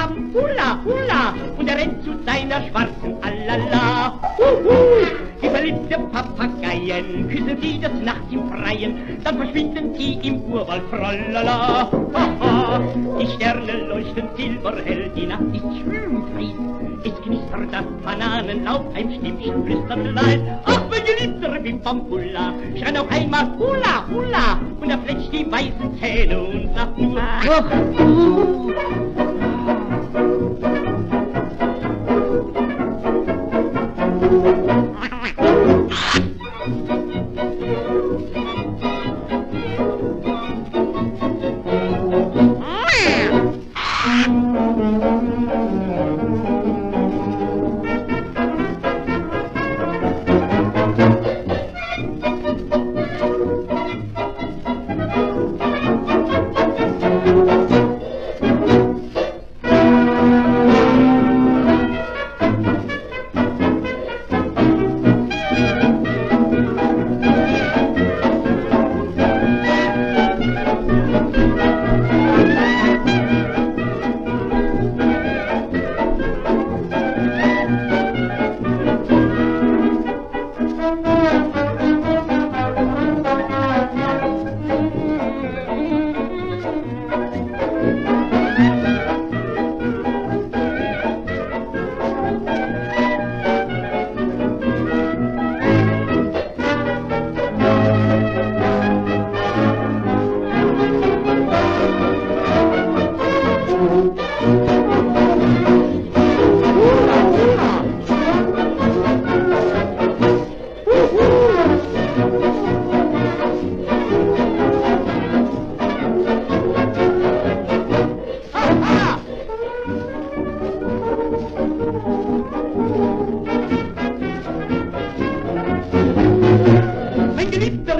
Bam, Hula, Hula, und er rennt zu seiner schwarzen Alala. Die verliebte Papageien küssen sie des Nachts im Freien, dann verschwinden sie im Urwald, tralala. Haha, die Sterne leuchten silberhell, die Nacht ist schön kalt. Es knistert das Bananenlaub, ein Stimmchen flüstert leid. Ach, mein geliebter Bimbambula, schrei noch einmal Hula, Hula, und er fletscht die weißen Zähne und sagt nur ach,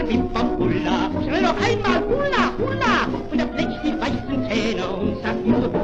Bimbambula, schrei noch einmal Hula, Hula, und er fletscht die weißen Zähne und sagt nur